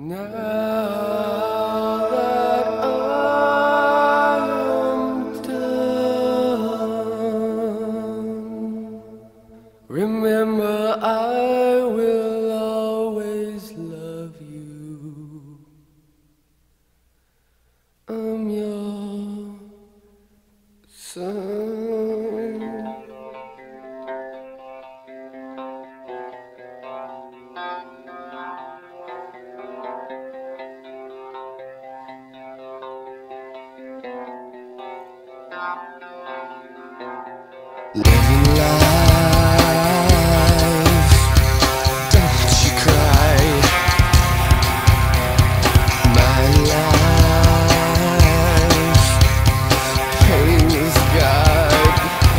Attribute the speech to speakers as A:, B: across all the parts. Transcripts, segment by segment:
A: Now that I am done, remember I will always love you. I'm your son. Living life, don't you cry. My life, pain is God.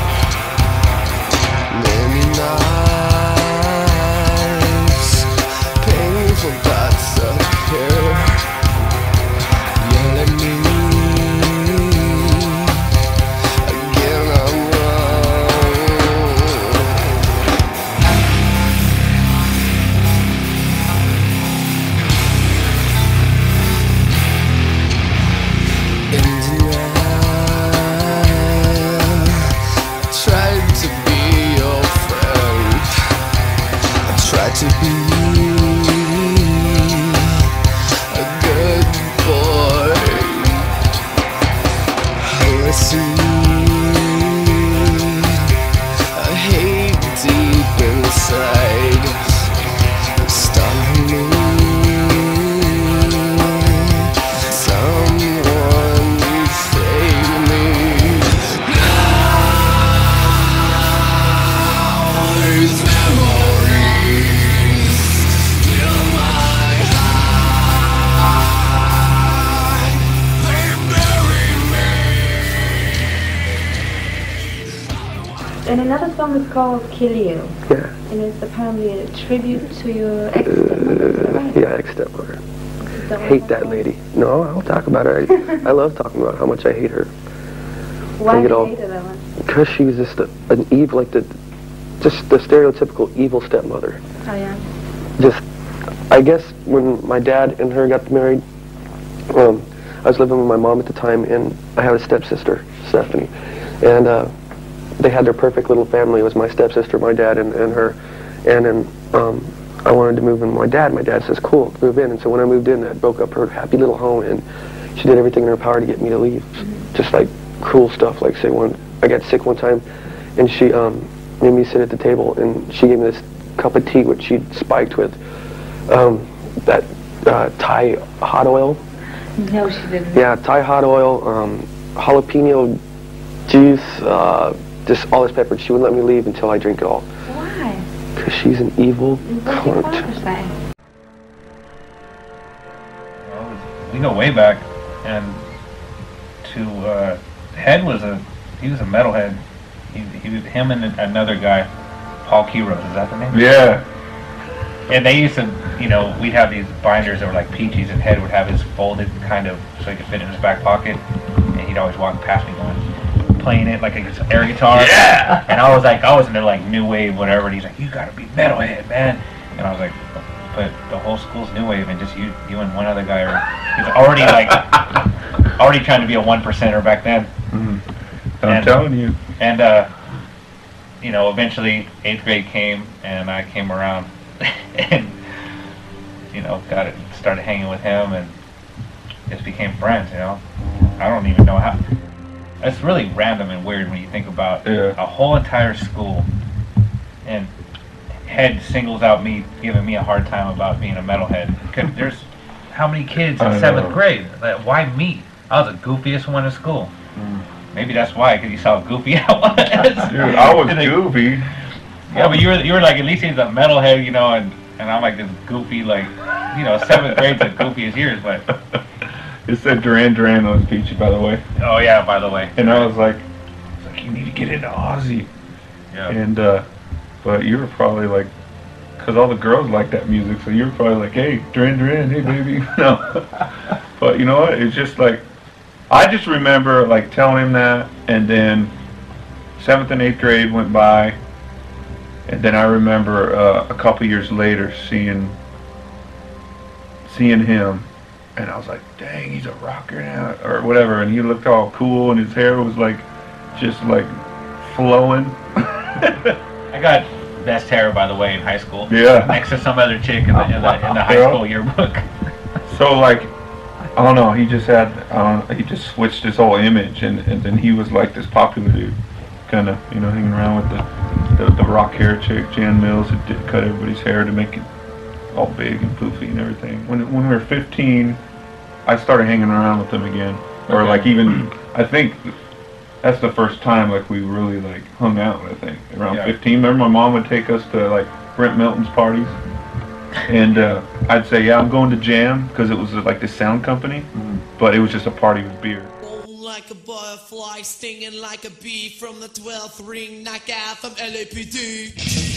A: Many nights, painful thoughts appear. Yelling me. To be a good boy, Horace, I hate deep inside, stalling me. Someone save me. Now these memories fill my heart, they bury me.
B: And another song is called Kill You.
C: Yeah.
B: And it's apparently a tribute to your ex-stepmother, is that right?
C: Yeah, ex-stepmother. Hate that lady. No, I'll talk about her. I love talking about how much I hate her.
B: Why do you hate her that much?
C: Because she was just an evil, like just the stereotypical evil stepmother.
B: Oh yeah.
C: Just, I guess when my dad and her got married, I was living with my mom at the time, and I had a stepsister, Stephanie, and they had their perfect little family. It was my stepsister, my dad, and her, and then I wanted to move in with my dad. My dad says, cool, move in. And so when I moved in, I broke up her happy little home, and she did everything in her power to get me to leave. Just like cruel stuff, like say I got sick one time, and she made me sit at the table, and she gave me this cup of tea which she'd spiked with that Thai hot oil.
B: No, she didn't.
C: Yeah, Thai hot oil, jalapeno juice, just all this pepper. She wouldn't let me leave until I drink it all.
B: Why?
C: Because she's an evil
B: What did your father say?
D: Well, we go way back, and Head was he was a metalhead. He was him and another guy, Paul Keyros, is that the name?
E: Yeah.
D: And they used to, you know, we'd have these binders that were like peaches, and Head would have his folded kind of so he could fit in his back pocket, and he'd always walk past me going, playing it like an air guitar. Yeah. And I was into like new wave, whatever, and he's like, you gotta be metalhead, man. And I was like, but the whole school's new wave, and just you and one other guy he's already already trying to be a 1%er back then.
E: I'm telling you.
D: And you know, eventually 8th grade came, and I came around, and you know, started hanging with him, and just became friends. You know, I don't even know how. It's really random and weird when you think about a whole entire school, and Head singles out me, giving me a hard time about being a metalhead. Because there's how many kids in 7th grade? Like, why me? I was the goofiest one in school. Maybe that's why, because you saw how goofy I was.
E: Dude, I was goofy.
D: Yeah, but you were like, at least he's a metalhead, you know, and I'm like this goofy, like, you know, 7th grade's the goofiest years, but.
E: It said Duran Duran on Peachy, by the way.
D: Oh yeah, by the way.
E: And I was like, you need to get into Ozzy.
D: Yeah.
E: And but you were probably like, because all the girls like that music, so you were probably like, hey, Duran Duran, hey baby, no. But you know what? It's just like, I just remember like telling him that, and then 7th and 8th grade went by, and then I remember a couple years later seeing seeing him, and I was like, dang, he's a rocker now, or whatever, and he looked all cool, and his hair was like, just like flowing.
D: I got best hair, by the way, in high school.
E: Yeah.
D: Next to some other chick in the high school yearbook.
E: So like, I don't know, he just had, he just switched his whole image, and then he was like this popular dude, kind of, you know, hanging around with the rock hair chick, Jan Mills, who did cut everybody's hair to make it all big and poofy and everything. When we were 15, I started hanging around with them again, or like even, I think that's the first time like we really like hung out. I think around 15. Remember, my mom would take us to like Brent Milton's parties, and I'd say, yeah, I'm going to jam, because it was like this sound company, but it was just a party with beer.
A: Like a butterfly, stinging like a bee from the 12th ring, knockout from LAPD.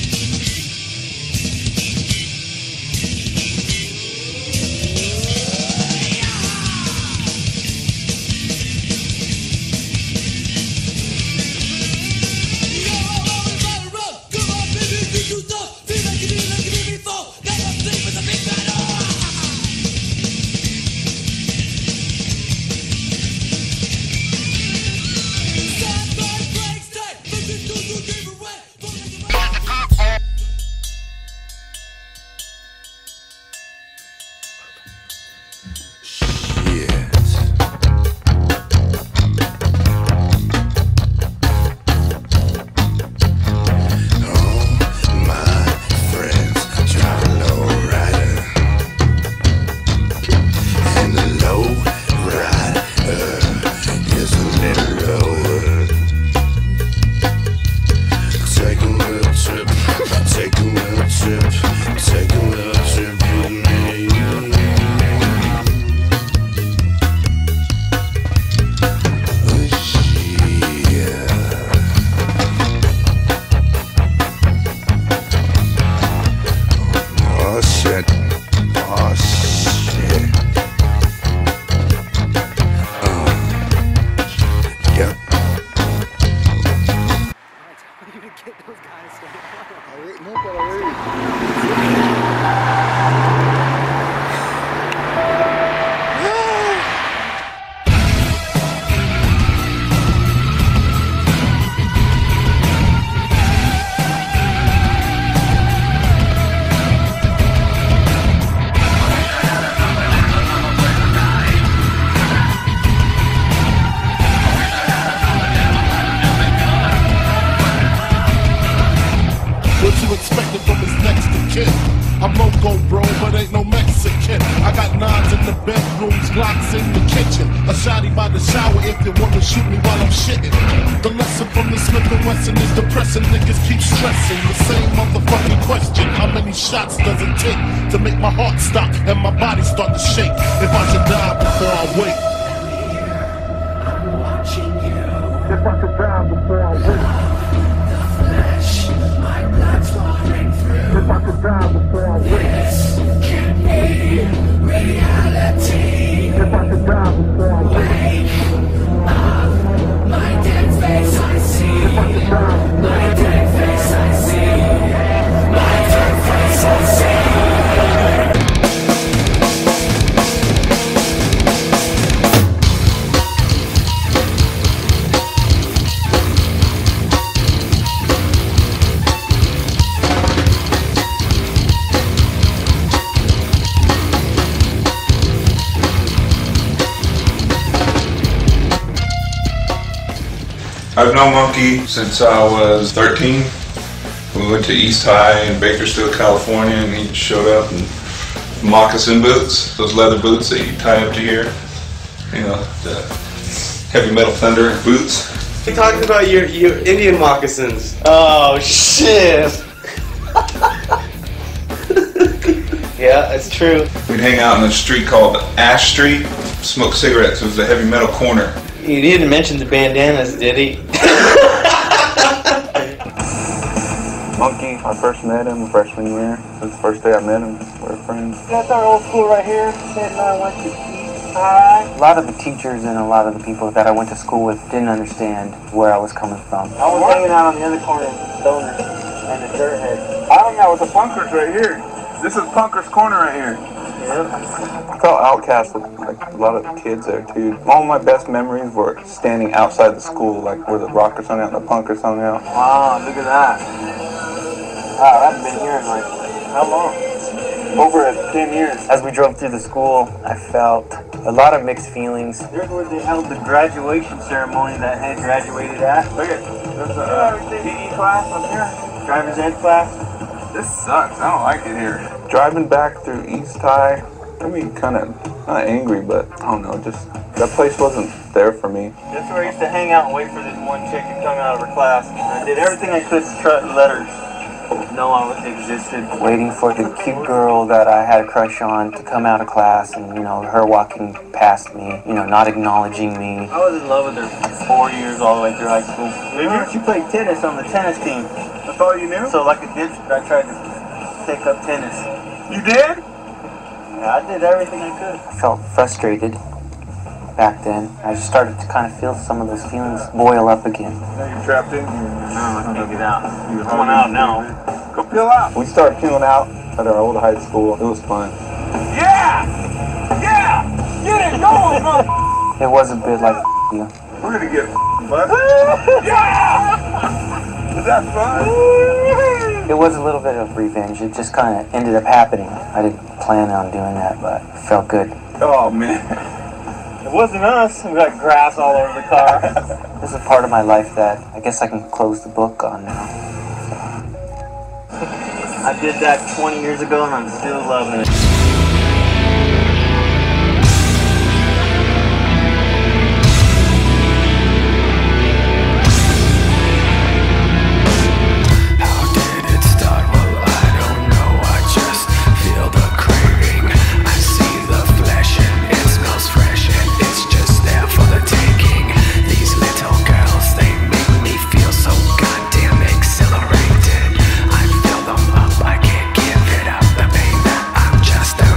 F: Shots does it take to make my heart stop and my body start to shake? If I should die before I wake, I'm watching you. If I should die before I wake, the flesh, my blood's pouring through. If I should die before I wake, this can't be reality. If I should die before I wake, my dead face I see. If I should die before I wake, my dead face I see.
G: I've known Monkey since I was 13. We went to East High in Bakersfield, California, and he showed up in moccasin boots, those leather boots that you tie up to here. You know, the heavy metal thunder boots.
H: We talked about your Indian moccasins. Oh shit! Yeah, it's true.
G: We'd hang out on a street called Ash Street, smoke cigarettes. It was a heavy metal corner.
H: He didn't mention the bandanas, did he?
I: Monkey, I first met him freshman year. Since the first day I met him, we're friends.
J: That's our old school right here. Sid and I went to East High.
I: A lot of the teachers and a lot of the people that I went to school with didn't understand where I was coming from.
J: I was hanging out on the other corner with the stoners and the dirt heads.
I: I hung out with the punkers right here. This is Punkers Corner right here. I felt outcast with like a lot of kids there too. All my best memories were standing outside the school, like where the rockers hung out and the punkers hung out.
J: Wow, look at that. Wow, I haven't been here in like, how long? Over 10 years.
K: As we drove through the school, I felt a lot of mixed feelings.
J: Here's where they held the graduation ceremony that I had graduated at. Look at, there's a PE class up here, driver's ed class.
I: This sucks. I don't like it here. Driving back through East High, I mean, kind of not angry, but I don't know, just that place wasn't there for me.
J: That's where I used to hang out and wait for this one chick to come out of her class. And I did everything I could to let her know I existed.
K: Waiting for the cute girl that I had a crush on to come out of class, and, you know, her walking past me, you know, not acknowledging me.
J: I was in love with her for 4 years all the way through high school. She played tennis on the tennis team. That's all you knew? So like a dipshit, I tried to take up tennis. You did? Yeah, I did everything I could.
K: I felt frustrated back then. I just started to kind of feel some of those feelings boil up again.
J: Now you're trapped in here. No, I can't get out. You're coming out now. Go peel out.
I: We started peeling out at our old high school. It was fun.
J: Yeah! Yeah! Get it going, bro!
K: It was a bit like you.
J: We're gonna get busted. Yeah! Is that fun?
K: It was a little bit of revenge. It just kind of ended up happening. I didn't plan on doing that, but it felt good.
J: Oh, man. It wasn't us. We got grass all over the car.
K: This is a part of my life that I guess I can close the book on now.
J: I did that 20 years ago and I'm still loving it.
L: Just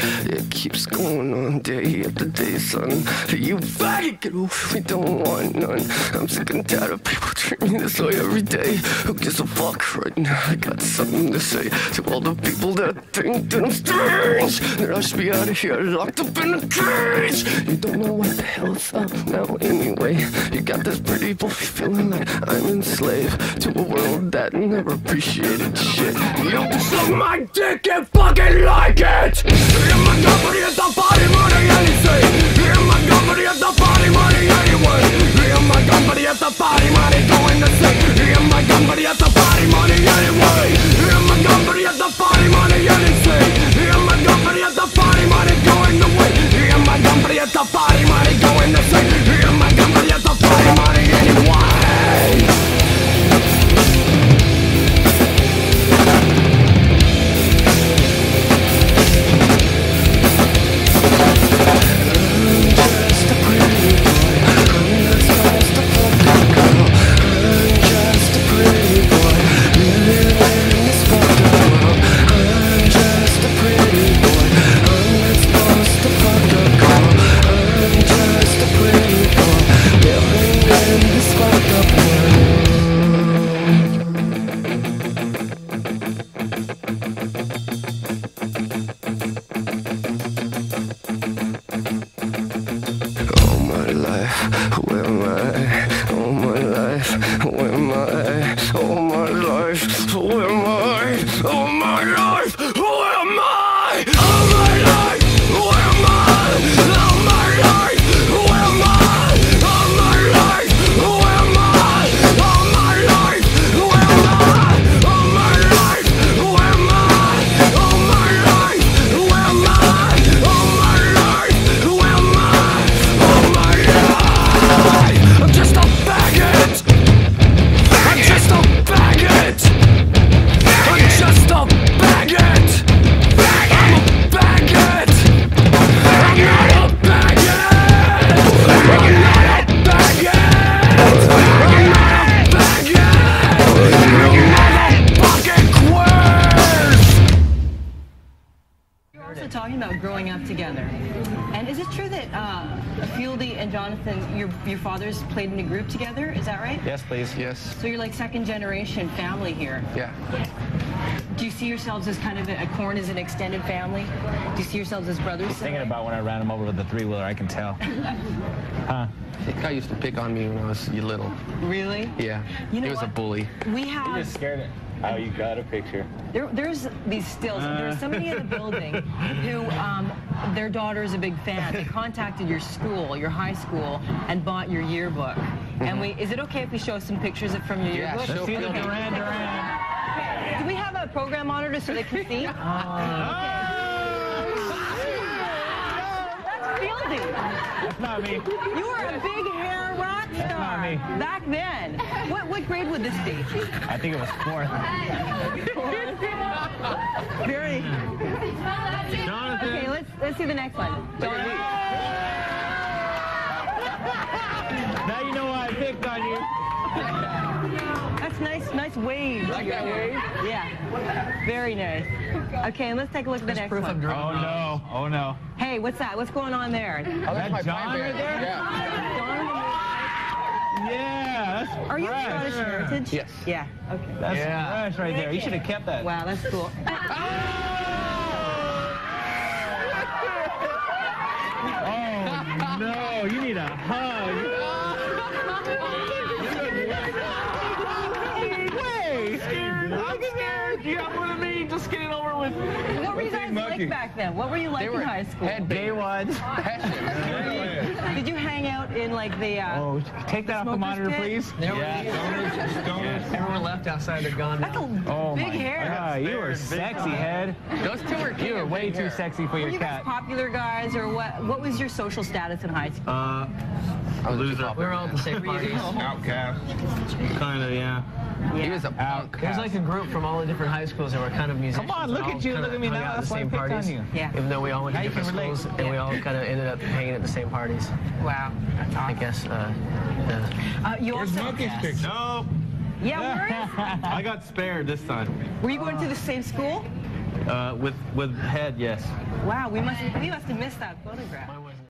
C: It keeps going on day after day, son. You faggot, get away, we don't want none. I'm sick and tired of people treating me this way every day. Who gives a fuck right now? I got something to say to all the people that think that I'm strange, that I should be out of here locked up in a cage. You don't know what the hell's up now anyway. You got this pretty boy feeling like I'm enslaved to a world that never appreciated shit. You suck my dick and fucking like it. In my company at the party money anything. In my company at the party money anyway. In my company at the party money going to sing. In my company at the party money anyway. In my company at the party money anything. In my company at the party money going the way. In my company at the party money going to sing. In my company at the party money anyway.
L: Played in a group together, is that right?
C: Yes, please. Yes.
L: So you're like second generation family here.
C: Yeah.
L: Do you see yourselves as kind of a Korn as an extended family? Do you see yourselves as brothers?
M: He's thinking about when I ran him over with the three-wheeler, I can tell. Huh?
C: The guy used to pick on me when I was little.
L: Really?
C: Yeah.
L: You know
C: he was a bully.
L: We have...
M: You just scared it. Oh, you got a picture.
L: There's these stills. There's somebody in the building who, their daughter is a big fan. They contacted your school, your high school, and bought your yearbook. And is it okay if we show some pictures from your yearbook?
M: Yeah, sure.
L: Okay.
M: Duran.
L: Do we have a program monitor so they can see? That's Fieldy.
M: That's not me.
L: You were a big hair rock star.
M: That's not me.
L: Back then. What grade would this be?
M: I think it was 4th.
L: Very.
M: Jonathan.
L: Okay, let's see the next one. Jonathan.
M: Now you know why I picked on you.
L: That's nice wave.
C: Like that wave?
L: Yeah. Very nice. Okay, and let's take a look at the next one.
M: Oh no. Oh no.
L: Hey, what's that? What's going on there?
C: Oh, that's my
M: John right there?
C: Yeah.
M: Yeah, that's
L: Are you
M: fresh.
L: Scottish heritage?
C: Yes.
L: Yeah. Okay.
M: That's fresh right there. You should have kept that.
L: Wow, that's cool.
M: Oh no, you need a hug. Wait, I'm scared. You got one of me. Just get it over with.
L: What were you guys like back then? What were you like in high school?
M: Day ones.
L: Did you hang out in like the
M: Oh, take that off the monitor, please.
C: Everyone left outside. They're gone
L: That's
C: now.
L: a big hair.
M: God, you were sexy, head.
C: Those two are cute.
M: You were way too sexy for
L: Were
M: your
L: you guys
M: cat.
L: popular guys, or what? What was your social status in high school?
C: I was loser. We were all at the same parties.
G: Outcast.
C: Kind of, yeah. He was a punk. It was like a group from all the different high schools that were kind of musicians.
M: Come on, look at you, look at me now. That's why I picked on you.
L: Yeah.
C: Even though we all went to
M: Now you
C: different
M: can relate.
C: schools, and we all kind of ended up hanging at the same parties.
L: Wow. That's awesome.
C: I guess.
L: You also.
G: No.
L: Yeah, where is?
N: I got spared this time.
L: Were you going to the same school?
N: With head, yes.
L: Wow, we must have missed that photograph.